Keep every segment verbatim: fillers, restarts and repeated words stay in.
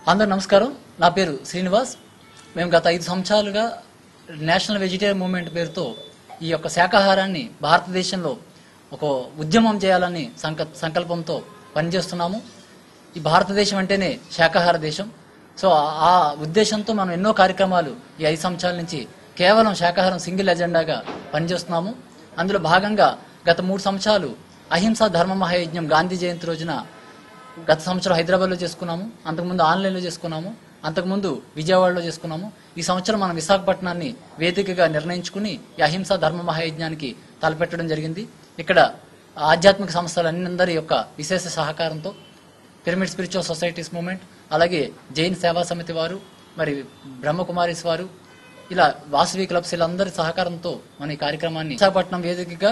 అందరూ నమస్కారం. నా పేరు శ్రీనివాస్. మేము గత ఐదు సంవత్సరాలుగా నేషనల్ వెజిటేరియన్ మూవ్మెంట్ పేరుతో ఈ యొక్క శాకాహారాన్ని భారతదేశంలో ఒక ఉద్యమం చేయాలని సంకల్పంతో పనిచేస్తున్నాము. ఈ భారతదేశం అంటేనే శాకాహార దేశం. సో ఆ ఉద్దేశంతో మనం ఎన్నో కార్యక్రమాలు ఈ ఐదు సంవత్సరాల నుంచి కేవలం శాకాహారం సింగిల్ ఎజెండాగా పనిచేస్తున్నాము. అందులో భాగంగా గత మూడు సంవత్సరాలు అహింసా ధర్మ మహాయజ్ఞం గాంధీ జయంతి రోజున గత సంవత్సరం హైదరాబాద్లో చేసుకున్నాము. అంతకుముందు ఆన్లైన్లో చేసుకున్నాము. అంతకుముందు విజయవాడలో చేసుకున్నాము. ఈ సంవత్సరం మనం విశాఖపట్నాన్ని వేదికగా నిర్ణయించుకుని ఈ అహింసా ధర్మ మహాయజ్ఞానికి తలపెట్టడం జరిగింది. ఇక్కడ ఆధ్యాత్మిక సంస్థలందరి యొక్క విశేష సహకారంతో పిరమిడ్ స్పిరిచువల్ సొసైటీస్ మూవ్మెంట్, అలాగే జైన్ సేవా సమితి వారు, మరి బ్రహ్మకుమారీస్ వారు, ఇలా వాసవి క్లబ్స్ వీళ్ళందరి సహకారంతో మన ఈ కార్యక్రమాన్ని విశాఖపట్నం వేదికగా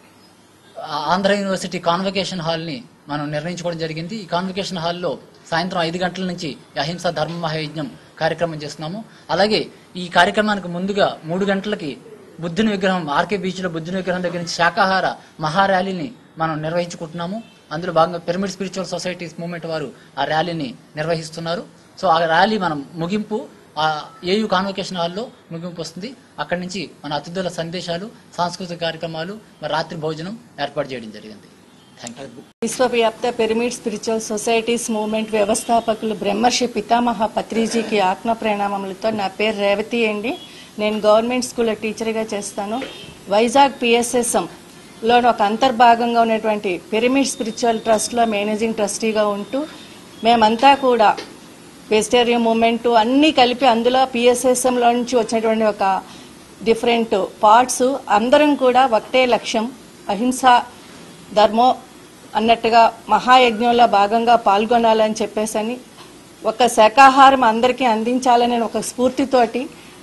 ఆంధ్ర యూనివర్సిటీ కాన్వకేషన్ హాల్ని మనం నిర్ణయించుకోవడం జరిగింది. ఈ కాన్వకేషన్ హాల్లో సాయంత్రం ఐదు గంటల నుంచి అహింసా ధర్మ మహాయజ్ఞం కార్యక్రమం చేస్తున్నాము. అలాగే ఈ కార్యక్రమానికి ముందుగా మూడు గంటలకి బుద్ధుని విగ్రహం ఆర్కే బీచ్లో బుద్ధుని విగ్రహం దగ్గర నుంచి శాకాహార మహార్యాలీని మనం నిర్వహించుకుంటున్నాము. అందులో భాగంగా పిరమిడ్ స్పిరిచువల్ సొసైటీస్ మూవ్మెంట్ వారు ఆ ర్యాలీని నిర్వహిస్తున్నారు. సో ఆ ర్యాలీ మనం ముగింపు ఆ ఏయూ కాన్వకేషన్ హాల్లో ముగింపు వస్తుంది. అక్కడి నుంచి మన అతిథుల సందేశాలు, సాంస్కృతిక కార్యక్రమాలు, మరి రాత్రి భోజనం ఏర్పాటు చేయడం జరిగింది. Thank you. విశ్వవ్యాప్త పిరమిడ్ స్పిరిచువల్ సొసైటీస్ మూవ్మెంట్ వ్యవస్థాపకులు బ్రహ్మర్షి పితామహ పత్రిజీకి ఆత్మ ప్రణామములతో నా పేరు రేవతి అండి. నేను గవర్నమెంట్ స్కూల్లో టీచర్గా చేస్తాను. వైజాగ్ పిఎస్ఎస్ఎంలో ఒక అంతర్భాగంగా ఉన్నటువంటి పిరమిడ్ స్పిరిచువల్ ట్రస్ట్లో మేనేజింగ్ ట్రస్టీగా ఉంటూ మేమంతా కూడా వెజిటేరియన్ మూవ్మెంట్ అన్నీ కలిపి అందులో పిఎస్ఎస్ఎంలో నుంచి వచ్చినటువంటి ఒక డిఫరెంట్ పార్ట్స్ అందరం కూడా ఒకటే లక్ష్యం, అహింసా ధర్మో అన్నట్టుగా మహాయజ్ఞంలో భాగంగా పాల్గొనాలని చెప్పేసని ఒక శాకాహారం అందరికీ అందించాలనే ఒక స్ఫూర్తితోటి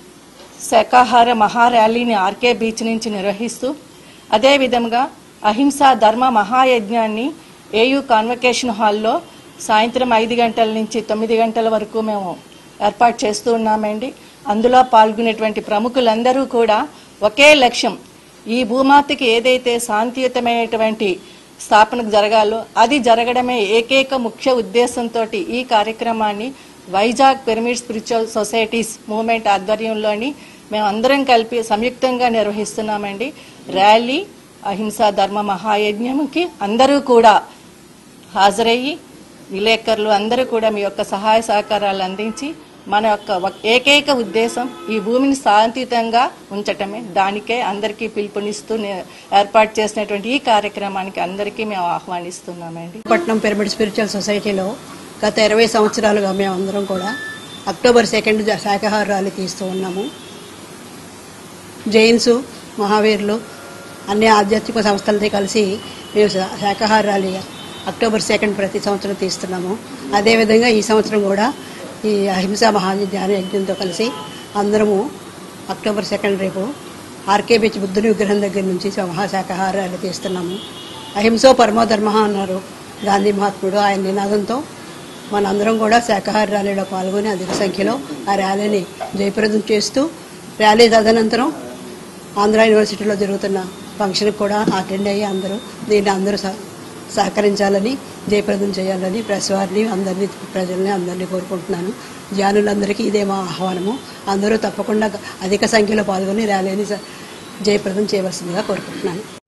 శాకాహార మహార్యాలీని ఆర్కే బీచ్ నుంచి నిర్వహిస్తూ అదేవిధంగా అహింసా ధర్మ మహాయజ్ఞాన్ని ఏయూ కాన్వకేషన్ హాల్లో సాయంత్రం ఐదు గంటల నుంచి తొమ్మిది గంటల వరకు మేము ఏర్పాటు చేస్తూ ఉన్నామండి. అందులో పాల్గొనేటువంటి ప్రముఖులందరూ కూడా ఒకే లక్ష్యం, ఈ భూమాతకి ఏదైతే శాంతియుతమైనటువంటి స్థాపనకు జరగాలో అది జరగడమే ఏకైక ముఖ్య ఉద్దేశంతో ఈ కార్యక్రమాన్ని Vizag pyramid spiritual societies movement ఆధ్వర్యంలోని మేము అందరం కలిపి సంయుక్తంగా నిర్వహిస్తున్నామండి. ర్యాలీ అహింసా ధర్మ మహాయజ్ఞంకి అందరూ కూడా హాజరయ్యి విలేకరులు అందరూ కూడా మీ యొక్క సహాయ సహకారాలు అందించి మన యొక్క ఏకైక ఉద్దేశం ఈ భూమిని శాంతియుతంగా ఉంచటమే. దానికే అందరికీ పిలుపునిస్తూ ఏర్పాటు చేసినటువంటి ఈ కార్యక్రమానికి అందరికీ మేము ఆహ్వానిస్తున్నామండి. పట్నం పిరమిడ్ స్పిరిచువల్ సొసైటీలో గత ఇరవై సంవత్సరాలుగా మేము అందరం కూడా అక్టోబర్ సెకండ్ శాకాహార ర్యాలీ తీస్తూ ఉన్నాము. జైన్స్, మహావీరులు అన్ని ఆధ్యాత్మిక సంస్థలతో కలిసి మేము శాకాహార ర్యాలీ అక్టోబర్ సెకండ్ ప్రతి సంవత్సరం తీస్తున్నాము. అదేవిధంగా ఈ సంవత్సరం కూడా ఈ అహింసా మహాజ్ఞాన యజ్ఞంతో కలిసి అందరము అక్టోబర్ సెకండ్ రేపు ఆర్కే బీచ్ బుద్ధుని విగ్రహం దగ్గర నుంచి మహాశాకాహార ర్యాలీ తీస్తున్నాము. అహింసో పరమోధర్మ అన్నారు గాంధీ మహాత్ముడు. ఆయన నినాదంతో మనందరం కూడా శాకాహార ర్యాలీలో పాల్గొని అధిక సంఖ్యలో ఆ ర్యాలీని జయప్రదం చేస్తూ ర్యాలీ తదనంతరం ఆంధ్ర యూనివర్సిటీలో జరుగుతున్న ఫంక్షన్కి కూడా అటెండ్ అయ్యి అందరూ దీన్ని అందరూ సహకరించాలని, జయప్రదం చేయాలని ప్రెస్ వారిని అందరినీ ప్రజల్ని అందరినీ కోరుకుంటున్నాను. ధ్యానులందరికీ ఇదే మా ఆహ్వానము. అందరూ తప్పకుండా అధిక సంఖ్యలో పాల్గొని ర్యాలీని జయప్రదం చేయవలసిందిగా కోరుకుంటున్నాను.